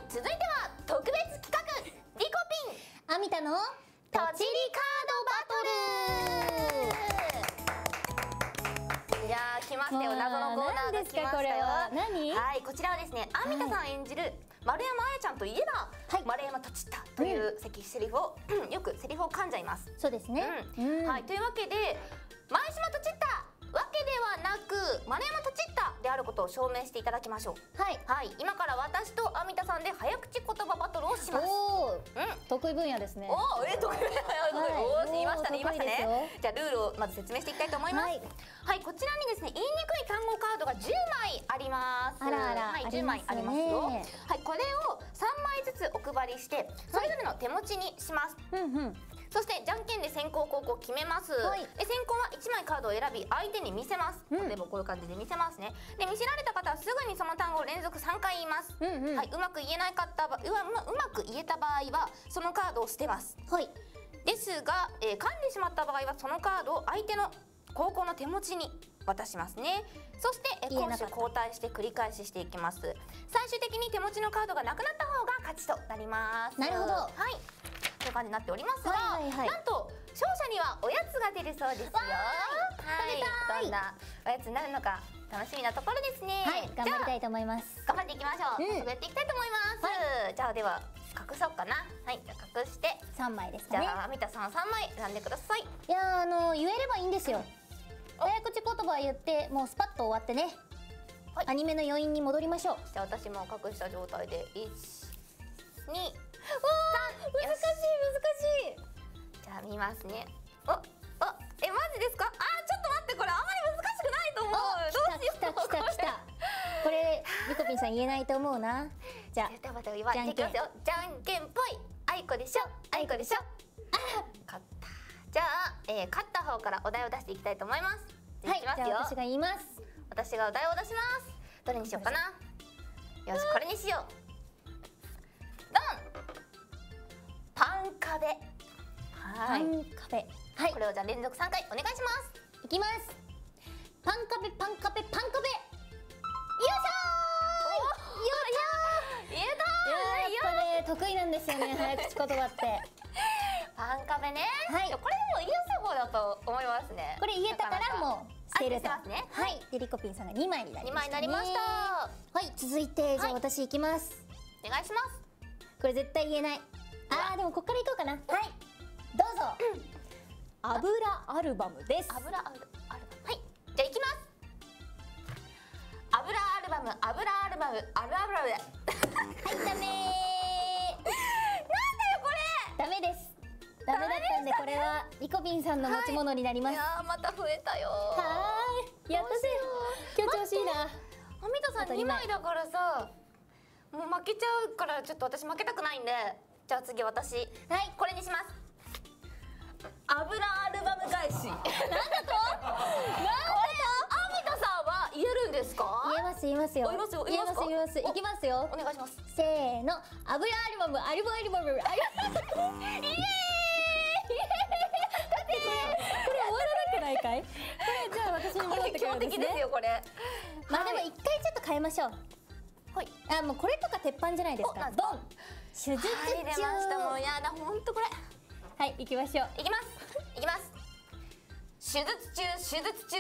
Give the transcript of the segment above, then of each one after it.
続いては特別企画、リコピンアミタのとちりカードバトル。いやー、来ましたよ、謎のコーナーが来ましたよ。 何？ はい、こちらはですね、アミタさん演じる丸山彩ちゃんといえば、丸山とちったというセリフを、よくセリフを噛んじゃいます。 そうですね。 はい、というわけで前島とちったわけではなく丸山とちったであることを証明していただきましょう。はい、今から私とアミタさんで早口言葉バトルをします。 得意分野ですね。 得意分野。言いましたね。じゃあルールをまず説明していきたいと思います。はい、こちらにですね、言いにくい単語カードが10枚あります。はい、10枚ありますよ。はい、これを3枚ずつお配りしてそれぞれの手持ちにします。そしてじゃんけんで先攻後攻決めます。で、先行は1枚カードを選び相手に見せます。例えばこういう感じで見せますね。で、見せられた方はすぐにその単語を連続3回言います。はい、うまく言えなかったうまく言えた場合はそのカードを捨てます。ですが、噛んでしまった場合はそのカードを相手の後攻の手持ちに渡しますね。そして攻守交代して繰り返ししていきます。最終的に手持ちのカードがなくなった方が勝ちとなります。 なるほど。 はい、という感じになっておりますが、なんと勝者にはおやつが出るそうですよ。はい、どんなおやつになるのか楽しみなところですね。 はい、頑張りたいと思います。 頑張っていきましょう。早速やっていきたいと思います。じゃあでは隠そうかな。はい、じゃあ隠して 3枚ですかね。 じゃあアミタさん3枚選んでください。 いや言えればいいんですよ。早口言葉言ってもうスパッと終わってね。アニメの余韻に戻りましょう。 じゃあ私も隠した状態で1、2、3。 難しい。 じゃあ見ますね。マジですか？ちょっと待って、これあんまり難しくないと思う。 来た。これリコピンさん言えないと思うな。じゃあじゃんけん。 じゃんけんぽい。あいこでしょ。勝った。じゃあ勝った方からお題を出していきたいと思います。 はい、じゃあ私が言います。 私がお題を出します。どれにしようかな。よし、これにしよう。ドン。パン壁。 パン壁。はい、 これをじゃあ連続3回お願いします。 いきます。パン壁。よいしょー。 言えたー。やっぱね、得意なんですよね、早口言葉って。 パン壁ね。これでも言いやすい方だと思いますね。 これ言えたからもう捨てると。はい、でリコピンさんが2枚になりましたね。はい、続いてじゃあ私いきます。 お願いします。 これ絶対言えない。でもこっからいこうかな。はい、どうぞ。油アルバムです。 油アルバム。はい、じゃあいきます。油アルバム。はい、ダメ。なんだよこれ。 ダメです。ダメだったんでこれはリコピンさんの持ち物になります。 いやまた増えたよ。 やったぜ。今日調子いいな。 アミタさん2枚だからさ、もう負けちゃうからちょっと私負けたくないんで、じゃあ次私これにします。油アルバム返し。なんだと？アミタさんは言えるんですか？ 言えますよ。いきますよ。 お願いします。 せーの、油アルバム。イエーイ。だってこれ終わらなくないかい？これじゃあ私に戻ってくるんですね。 強敵ですよこれ。 まあでも一回ちょっと変えましょう。はい。もうこれとか鉄板じゃないですか。ドン。手術中。 出ました。もうやだ、ほんとこれ。 はい、行きましょう。 いきます。手術中。私絶対言えない。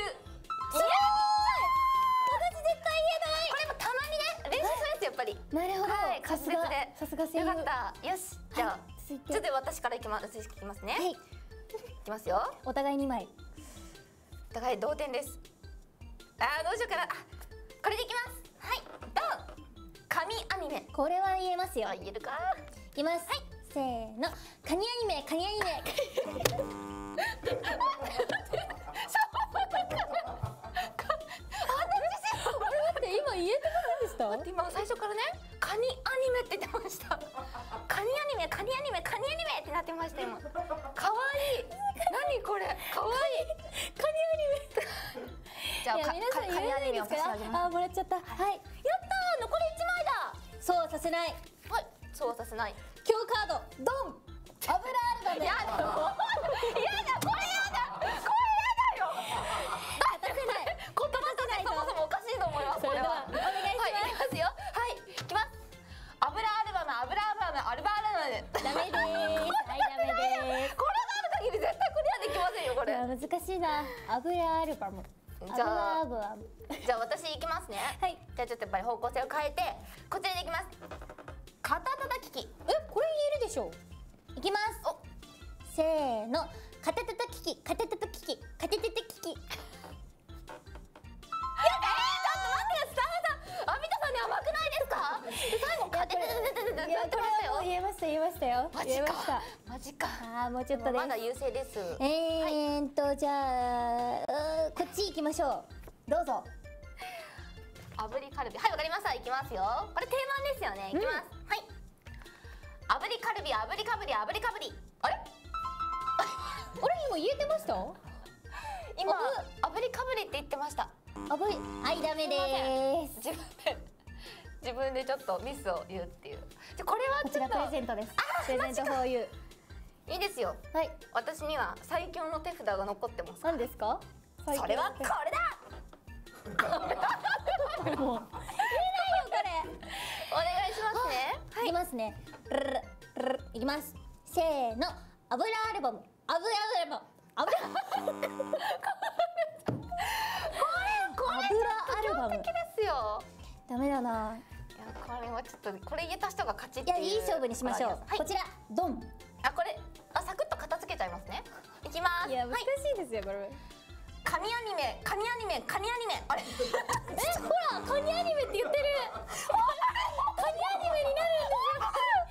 これもたまにね、練習するんですやっぱり。 なるほど。 さすが声優。よかった。よし。じゃあちょっと私からいきますね。いきますよ。 お互い2枚。 お互い同点です。どうしようかな。これでいきます。はい、ドン。神アニメ。 これは言えますよ。 言えるか。 いきます。せーの、カニアニメ。今言えてませんでした？ 今最初からね、カニアニメって言ってました。カニアニメってなってました今。可愛い。何これ？可愛い。カニアニメ。じゃあカニアニメを差し上げます。 もらっちゃった。はい。やったー。 残り1枚だ。 そうさせない。 はい。そうさせない。 今日カードドン。油アルバム。 やだ。これやだよ。 勝たせない。 言葉とねそもそもおかしいと思います。 それではお願いします。 いきますよ。はい、いきます。 な。油アルバム。 じゃあ油アルバム。 じゃあ私いきますね。 はい。 じゃあちょっとやっぱり方向性を変えてこちらでいきます。肩叩き機。 これ言えるでしょ。いきます。 お、 せーの。肩叩き機、肩叩き機、肩叩き機。言えましたよ。 マジか。 もうちょっとです。 まだ優勢です。 じゃあこっち行きましょう。どうぞ。 炙りカルビ。はい、わかりました。いきますよ。これ定番ですよね。いきます。はい。炙りカルビ、炙りかぶり、炙りかぶり。あれ？ 今言えてました？ 今炙りかぶりって言ってました。 炙り、はい、ダメです。 自分でちょっとミスを言うっていう。これはこちらプレゼントです。プレゼントフォーユー。 いいですよ。 はい。 私には最強の手札が残ってます。 何ですか？ それはこれだ。 もう言えないよこれ。 お願いしますね。 いきますね。いきます。せーの。油アルバム。油アルバム。 強敵ですよ。 ダメだな。 いや、これはちょっとこれ言えた人が勝ちっいていう。 い勝負にしましょう。こちらドン。 これサクッと片付けちゃいますね。いきます。 いや難しいですよこれ。 カニアニメ。あれ？ ほらカニアニメって言ってる。カニアニメになるんですよ。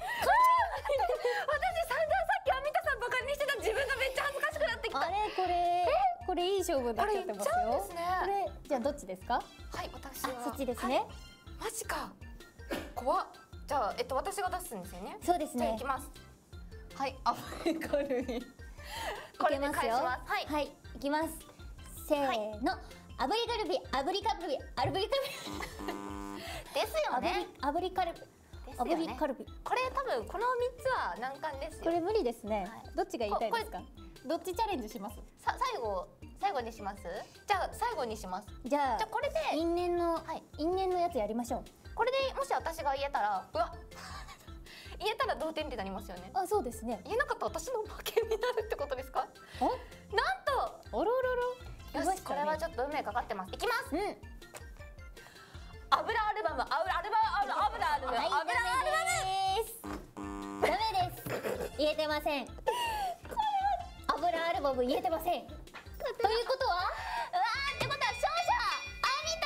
私散々さっきアミタさんバカにしてた自分がめっちゃ恥ずかしくなってきた。 これいい勝負になっちゃってますよ。 これじゃあどっちですか？ はい、私はそっちですね。 マジか。怖っ。じゃあ私が出すんですよね。 そうですね。 じゃあいきます。はい、炙りカルビ。 これで返します。 はい、 いきます。せーの。炙りカルビ、炙りカルビ、炙りカルビ。 ですよね。 炙りカルビ。炙りカルビ。 これ多分この3つは難関ですよ。 これ無理ですね。どっちが言いたいですか？どっちチャレンジします？ 最後にします？じゃあ最後にします。 じゃあこれで因縁のやつやりましょう。 これでもし私が言えたら、言えたら同点ってなりますよね。 そうですね。 言えなかったら私の負けになるってことですか？なんと。 おろろろ。 よし、これはちょっと運命かかってます。いきます。油アルバム。ダメです。 言えてません。油アルバム言えてません。ということは？ ってことは勝者アミ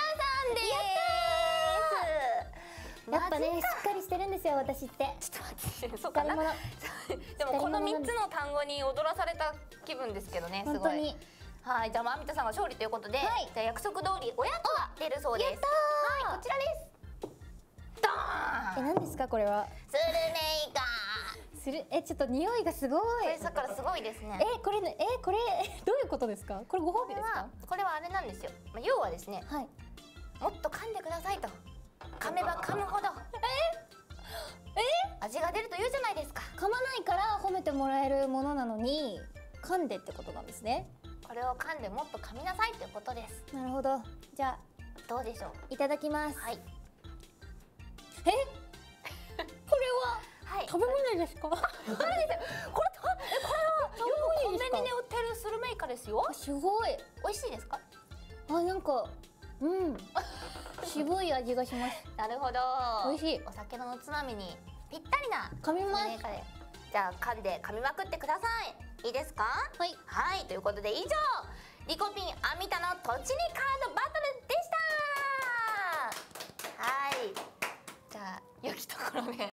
タさんです。 やっぱね、しっかりしてるんですよ私って。 ちょっと待って、そうかな。でもこの3つの単語に踊らされた気分ですけどね、すごい。はい、じゃあアミタさんが勝利ということで、じゃあ約束通りおやつが出るそうです。はい、こちらです。ドーン。 何ですかこれは？ スルメイカ。 ちょっと匂いがすごい。 さっきからすごいですね。 これどういうことですか？これご褒美ですか？ これはあれなんですよ。要はですね、もっと噛んでくださいと。噛めば噛むほど味が出ると言うじゃないですか。 噛まないから褒めてもらえるものなのに噛んでってことなんですね。これを噛んでもっと噛みなさいということです。 なるほど。じゃあどうでしょう。 いただきます。 はい。 これは食べ物ですか？これはよくコンビニで売ってるスルメイカですよ。すごい。 美味しいですか？ なんか渋い味がします。 なるほど。 美味しい。 お酒のおつまみにぴったりな噛みます。 じゃあ噛みまくってください。いいですか？ はい。 はい、ということで以上リコピンアミタの栃木カードバトルでした。はい。じゃあ良きところで。